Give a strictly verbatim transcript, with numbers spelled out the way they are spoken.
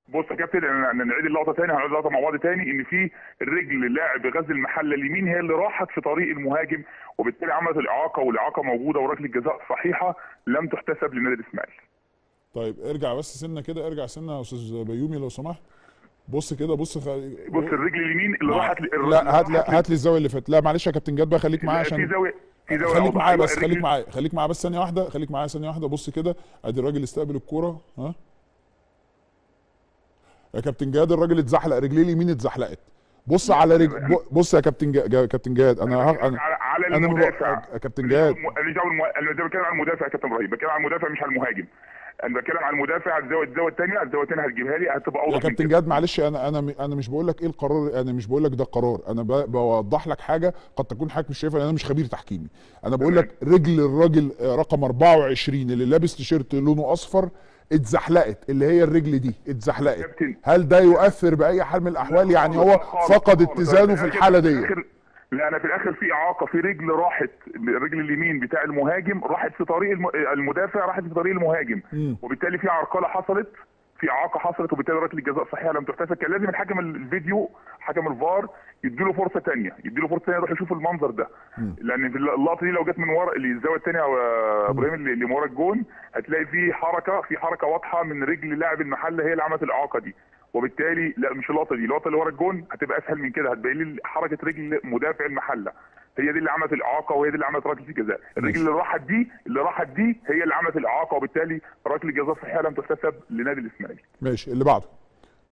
بص يا كابتن، نعيد اللقطه ثاني، هنعيد اللقطه مع بعض ثاني. ان في الرجل لاعب غزل المحله اليمين هي اللي راحت في طريق المهاجم، وبالتالي عملت الاعاقه، والاعاقه موجوده، وركله جزاء صحيحه لم تحتسب لنادي الاسماعيلي. طيب ارجع بس سنه كده، ارجع سنه يا استاذ بيومي لو سمحت. بص كده، بص خ... بص الرجل اليمين اللي مع... راحت ل... لا هات، اللي لا راحت هات لي الزاويه اللي فاتت. لا معلش يا كابتن جاد بقى، خليك معايا ل... في عشان زاويه في زاويه خليك اوضح. معايا ايوه بس، خليك الرجل معايا خليك معايا بس ثانيه واحده، خليك معايا ثانيه واحده. بص كده، ادي الراجل استقبل الكوره. ها يا كابتن جاد، الراجل اتزحلق، رجليه اليمين اتزحلقت. بص على رجل، بص يا كابتن جاد، كابتن جاد انا ه... انا على, على انا مب... المدافع. يا كابتن جاد، انا انا بتكلم عن المدافع يا كابتن ابراهيم، بتكلم عن المدافع مش على المهاجم. انا بتكلم عن المدافع. الزاويه الزاويه الثانيه الزاويه الثانيه هتجيبها لي هتبقى اوضح يا من كده. كابتن جاد معلش، انا انا انا مش بقول لك ايه القرار، انا مش بقول لك ده قرار، انا ب- بوضح لك حاجه قد تكون حضرتك مش شايفها لان انا مش خبير تحكيمي. انا بقول لك رجل الراجل رقم أربعة وعشرين اللي لابس تيشيرت لونه اصفر اتزحلقت، اللي هي الرجل دي اتزحلقت. كابتن، هل ده يؤثر باي حال من الاحوال؟ يعني هو خالص فقد خالص. اتزانه في الحاله في دي. الاخر لا، انا في الاخر في اعاقه، في رجل راحت، الرجل اليمين بتاع المهاجم راحت في طريق الم... المدافع، راحت في طريق المهاجم، مم. وبالتالي في عرقله حصلت، في اعاقه حصلت، وبالتالي ركله الجزاء صحيحه لم تحتسب. كان لازم الحكم الفيديو، حكم الفار، يديله فرصه ثانيه، يديله فرصه ثانيه يروح يشوف المنظر ده. مم. لان في اللقطه دي لو جت من ورا الزاويه الثانيه يا ابراهيم اللي اللي من ورا الجون، هتلاقي في حركه، في حركه واضحه من رجل لاعب المحله هي اللي عملت الاعاقه دي. وبالتالي لا، مش اللقطه دي، اللقطه اللي ورا الجون هتبقى اسهل من كده، هتبين لي حركه رجل مدافع المحله، هي دي اللي عملت الاعاقه، وهي دي اللي عملت ركله الجزاء. الرجل اللي راحت دي اللي راحت دي هي اللي عملت الاعاقه، وبالتالي ركله الجزاء صحيحه لم تحتسب لنادي الاسماعيلي. ماشي، اللي بعده.